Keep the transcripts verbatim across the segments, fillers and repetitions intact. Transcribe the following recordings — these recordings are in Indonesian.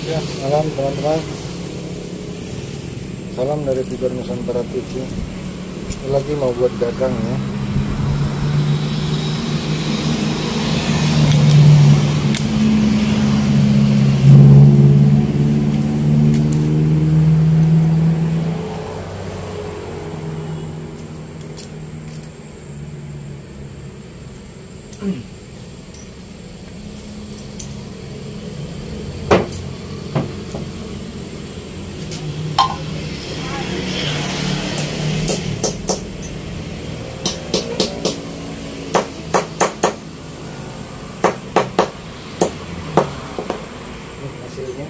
Ya, malam teman-teman. Salam dari Fiber Nusantara T V. Lagi mau buat dagang ya. Hasilnya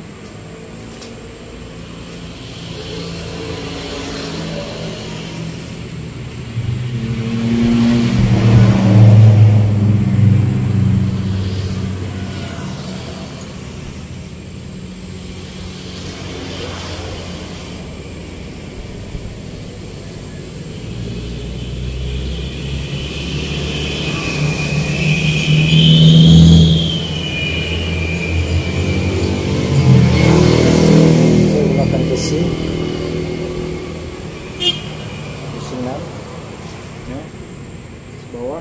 besi besi enam ya, bawah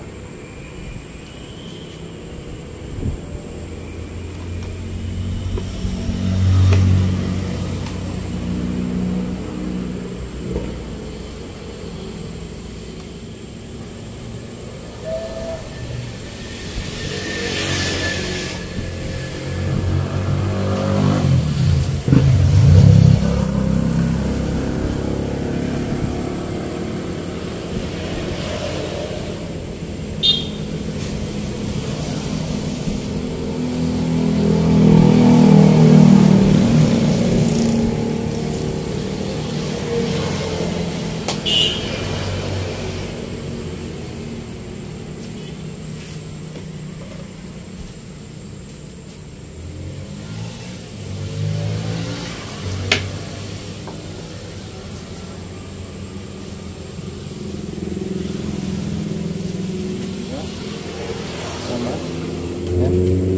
sama ya.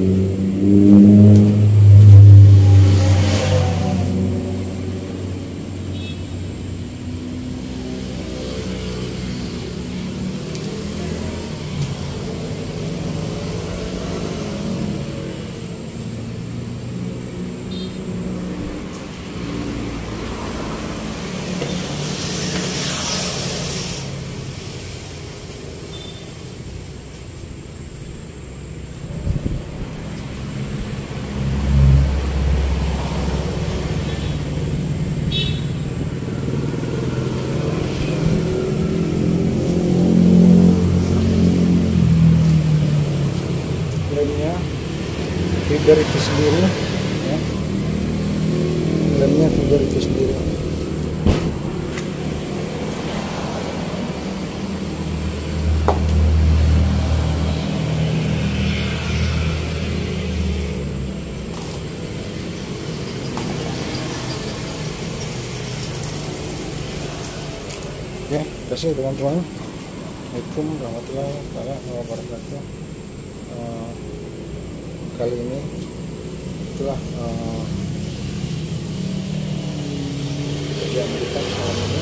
Lemnya feeder itu sendiri ya. Lemnya feeder itu sendiri. Ya, terima kasih teman-teman. Assalamualaikum warahmatullahi wabarakatuh. Uh, kali ini itulah uh, kerjaan kita malam ini.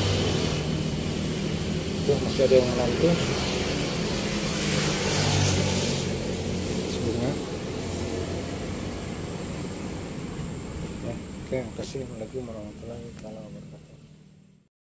Itu masih ada yang nanti sebelumnya ya. Oke, terima kasih. Assalamualaikum warahmatullahi wabarakatuh.